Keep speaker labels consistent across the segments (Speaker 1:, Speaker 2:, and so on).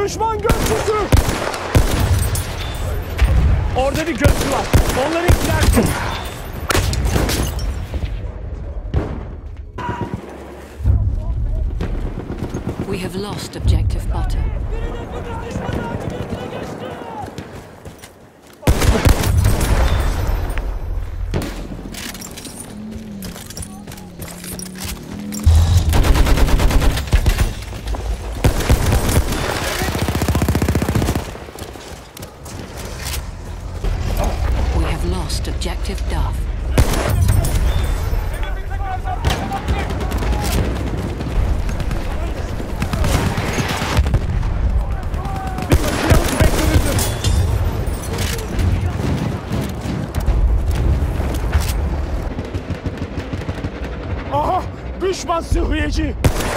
Speaker 1: Düşman gözcüsü! Orada bir gözcü var. Onları ikiler.
Speaker 2: We have lost objective butter. We have lost objective Duff.
Speaker 1: Aha! Düşman sıhhiyeci!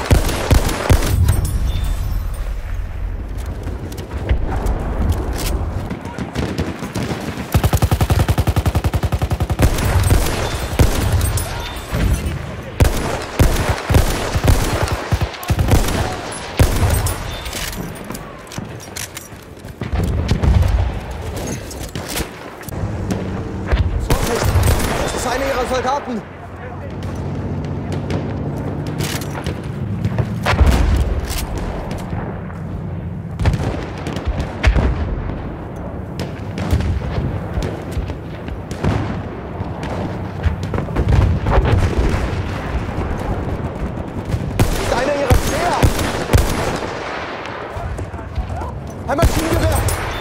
Speaker 3: Das ist einer ihrer Soldaten. Das ist einer ihrer Speer. Ein Maschinengewehr.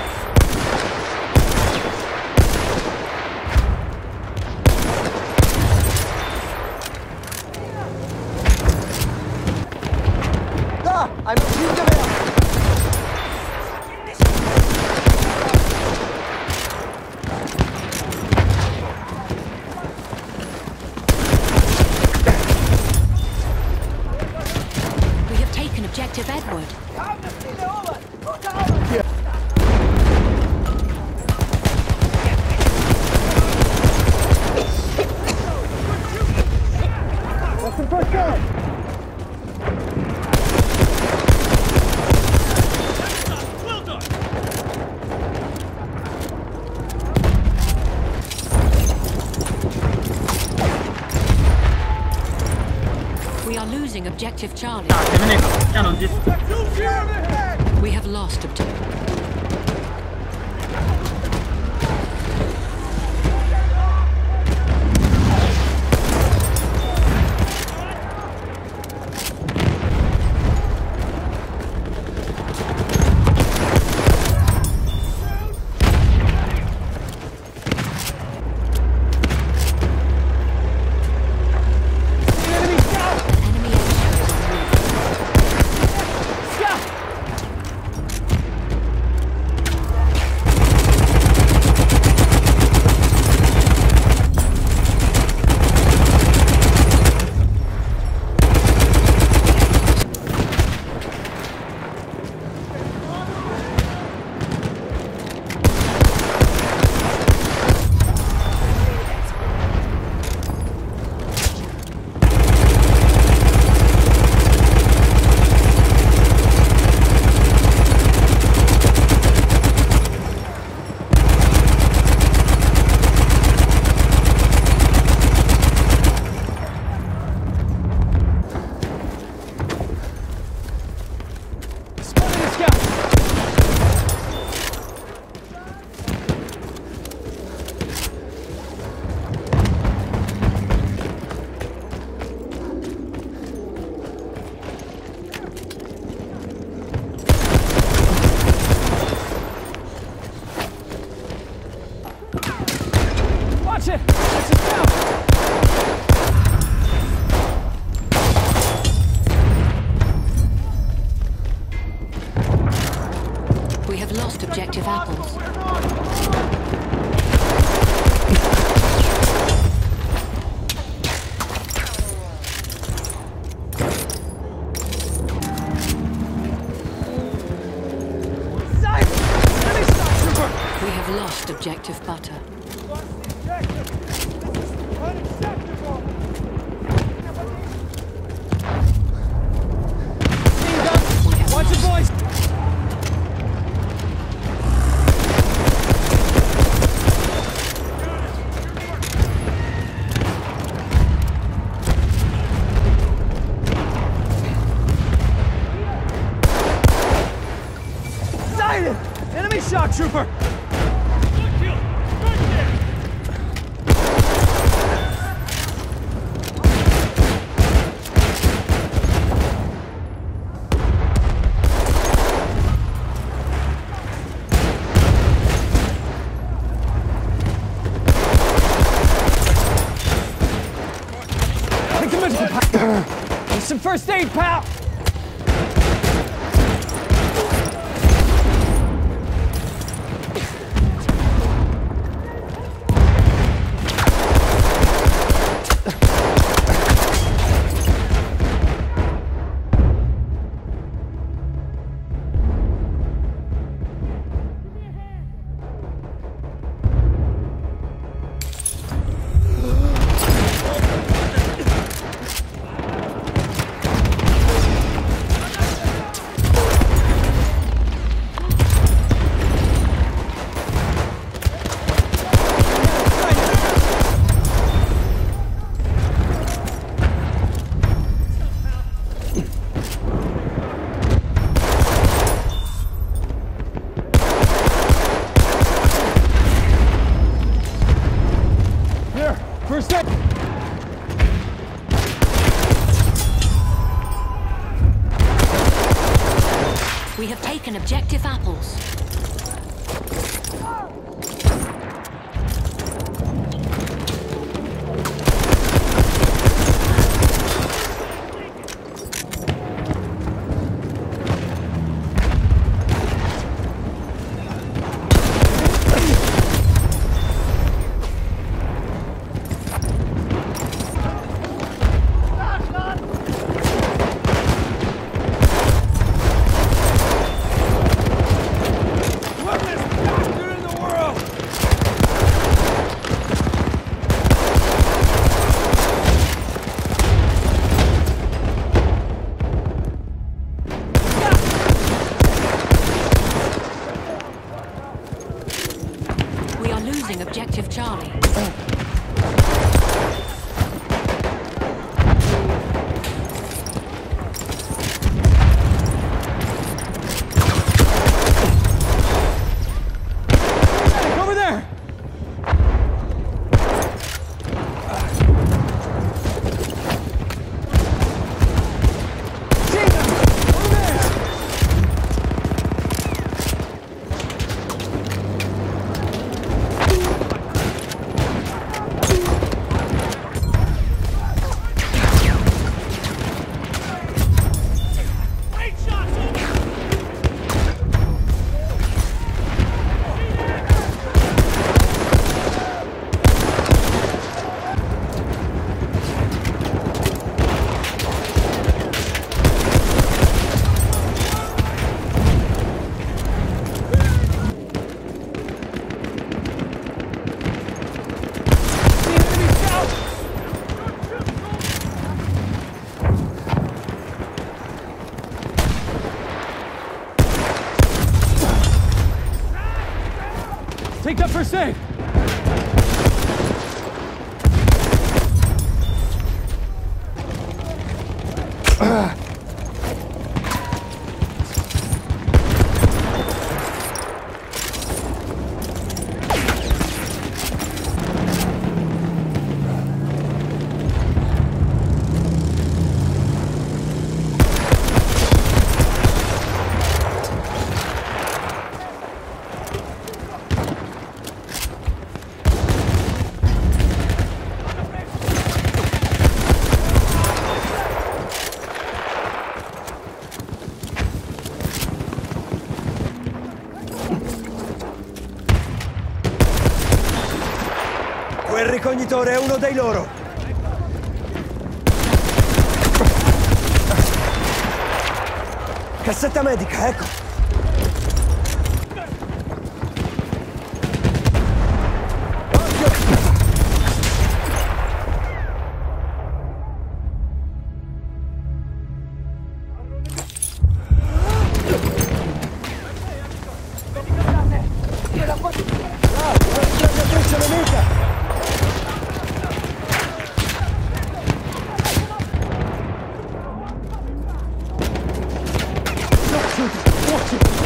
Speaker 3: Da, ein Maschinengewehr.
Speaker 2: We have taken objective Edward.
Speaker 1: Lass den Verkehr!
Speaker 2: We are losing objective Charlie.
Speaker 4: Piano di...
Speaker 2: We have lost objective.
Speaker 1: Enemy scout!
Speaker 2: Enemy
Speaker 1: Scout! Spotted a scout! Watch it! It's a scout!
Speaker 2: We have lost objective apples. We have lost objective butter.
Speaker 1: Watch it, boys! Trooper! There's some first aid, pal! First aid!
Speaker 2: We have taken objective apples. Objective Charlie.
Speaker 1: Over there! Take that first aid!
Speaker 3: Quel ricognitore è uno dei loro! Cassetta medica, ecco!
Speaker 1: Watch it!